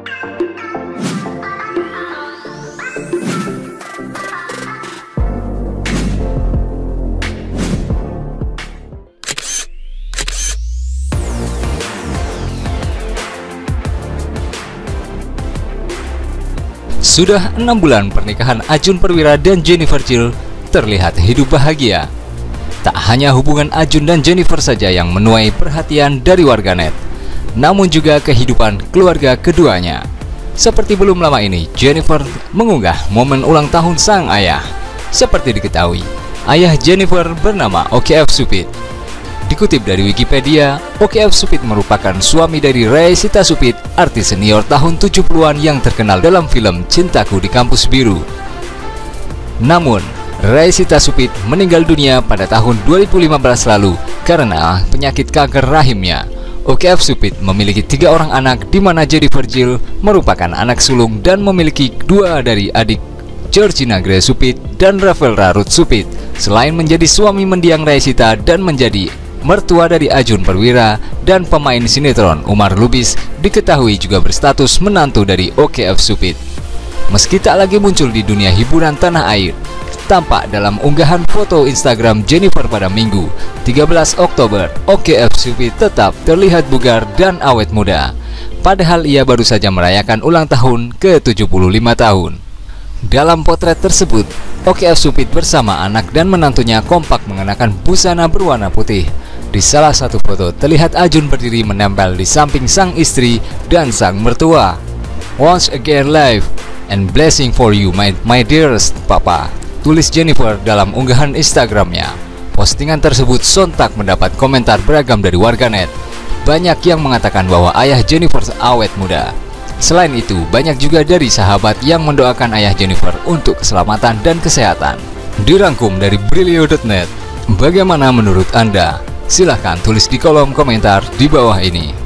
Sudah 6 bulan pernikahan Ajun Perwira dan Jennifer Jill terlihat hidup bahagia. Tak hanya hubungan Ajun dan Jennifer saja yang menuai perhatian dari warganet, namun juga kehidupan keluarga keduanya. Seperti belum lama ini, Jennifer mengunggah momen ulang tahun sang ayah. Seperti diketahui, ayah Jennifer bernama OKF Supit. Dikutip dari Wikipedia, OKF Supit merupakan suami dari Raisita Supit, artis senior tahun 70-an yang terkenal dalam film Cintaku di Kampus Biru. Namun, Raisita Supit meninggal dunia pada tahun 2015 lalu karena penyakit kanker rahimnya. OKF Supit memiliki 3 orang anak, di mana Jennifer Jill merupakan anak sulung dan memiliki 2 dari adik Georgina Grace Supit dan Rafael Rarut Supit. Selain menjadi suami mendiang Raisita dan menjadi mertua dari Ajun Perwira dan pemain sinetron Umar Lubis, diketahui juga berstatus menantu dari OKF Supit. Meski tak lagi muncul di dunia hiburan tanah air, tampak dalam unggahan foto Instagram Jennifer pada Minggu 13 Oktober, OKF Supit tetap terlihat bugar dan awet muda. Padahal ia baru saja merayakan ulang tahun ke-75 tahun. Dalam potret tersebut, OKF Supit bersama anak dan menantunya kompak mengenakan busana berwarna putih. Di salah satu foto terlihat Ajun berdiri menempel di samping sang istri dan sang mertua. "Once again life and blessing for you my dearest papa," tulis Jennifer dalam unggahan Instagramnya. Postingan tersebut sontak mendapat komentar beragam dari warganet. Banyak yang mengatakan bahwa ayah Jennifer awet muda. Selain itu, banyak juga dari sahabat yang mendoakan ayah Jennifer untuk keselamatan dan kesehatan. Dirangkum dari Brilio.net. Bagaimana menurut Anda? Silahkan tulis di kolom komentar di bawah ini.